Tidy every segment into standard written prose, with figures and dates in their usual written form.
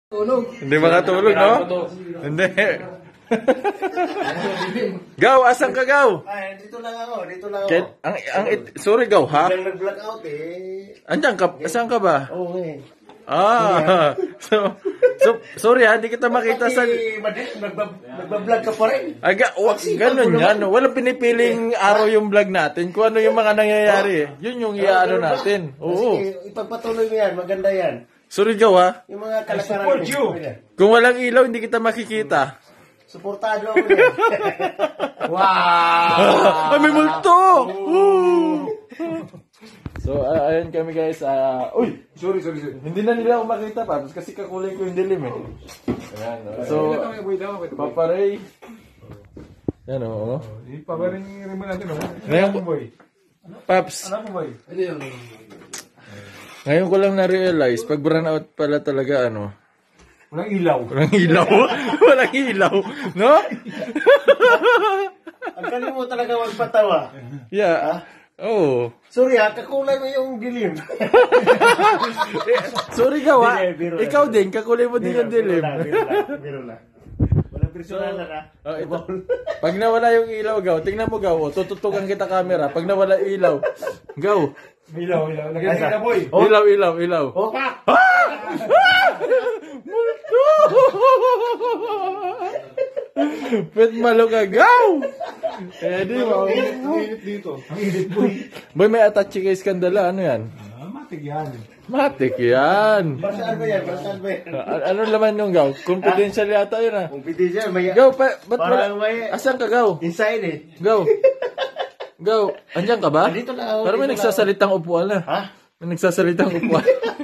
Tulog. Hindi makatulog, no? Hindi. Gaw, asan ka, Gaw? Ay, dito lang ako. Sorry, Gaw, ha? Biglang nag-blackout eh. Andiyan ka, asan ka ba? Oo eh. Sorry ha, hindi kita makita sa... Nagbablog ka pa rin. Ganun yan. Walang pinipiling araw yung vlog natin. Kung ano yung mga nangyayari eh. Yun yung iaano natin. Oo. Sige, ipagpatuloy mo yan. Maganda yan. Sorry, Gaw, ha? Yung mga kalakaran. Support you. Kung walang ilaw, hindi kita makikita. Suportado ako yan. Wow! May multo! So, ayun kami guys. Uy! Sorry. Hindi na nila ako makita pa. Kasi kakulay ko yung dilim eh. Ayan. So, Papa Ray. Yan o. Ipabarin mo natin o. Ngayon po boy. Paps. Ano po boy? Ngayon ko lang na-realize, pag burn out pala talaga Walang ilaw. Walang ilaw. Walang ilaw. No? Ang galing mo talaga magpatawa. Yeah. Oh. Sorry ha, kakulay mo yung dilim. Sorry Gaw ha. Biro lang. Ikaw din, kakulay mo din yung dilim. Biro lang. Walang personal na. Pag nawala yung ilaw, Gaw, tingnan mo Gaw, tututukan kita camera. Pag nawala ilaw, Gaw. Ilaw. Lagyan kita boy. Ilaw. Opa! Multo! Pwede malo ka, Gaw! Eh, di ba? Ang init dito. Ang init boy. Boy, may atachi kay skandala. Ano yan? Matig yan. Matik yan. Basaan ba yan? Ano laman yung Gaw? Confidential yata yun ah. Kung pwede siya, may... Gaw, ba't Parang wala? may... Asan ka, Gaw? Inside eh. Gaw, andyan ka ba? Dito lang ako. Parang may nagsasalitang upuan na. Ha? May nagsasalitang upuan.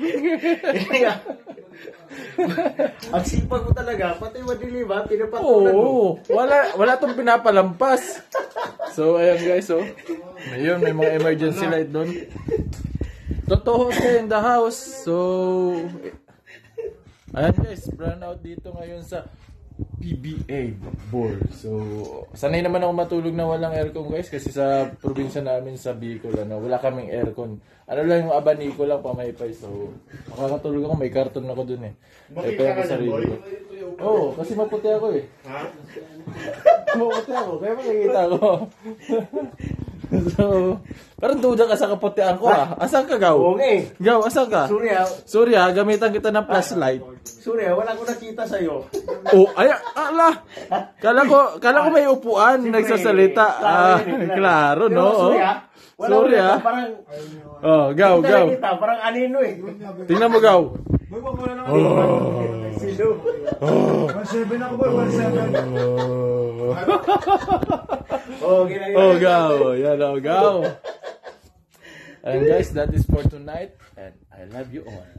Ang sipag mo talaga, pati madilim ha, pinapatulan mo. Oo, wala tong pinapalampas. So, ayan guys, Ayun, may mga emergency light doon. Totoo siya in the house. So, ayan guys, brownout dito ngayon sa PBA ball. So, sanay naman ako matulog na walang aircon guys kasi sa probinsya namin sa Bicol, wala kaming aircon. Ano lang yung abaniko lang pamaypay. So, makakatulog ako, may karton ako dun eh. Bakit ka ka dyan, boy? Oo, kasi maputi ako eh. Ha? Maputi ako, kaya makikita ko. So, parang duda ka sa kaputian ko ah. Asan ka, Gaw? Oo nga eh. Gaw, asan ka? Sorry ha, gamitan kita ng flashlight. Sorry ha, wala ko nakita sa'yo. Oh, ay, ala. Kala ko may upuan, nagsasalita. Klaro, no? Sorry ha. Parang, Gaw. parang anino eh. Tingnan mo, Gaw. Boy, wag mo na naman. Sino? 1-7 ako boy, 1-7. Gaw. Yan, Gaw. And guys, that is for tonight. And I love you all.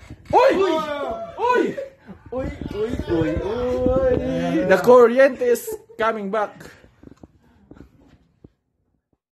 Oy! The Corriente is coming back.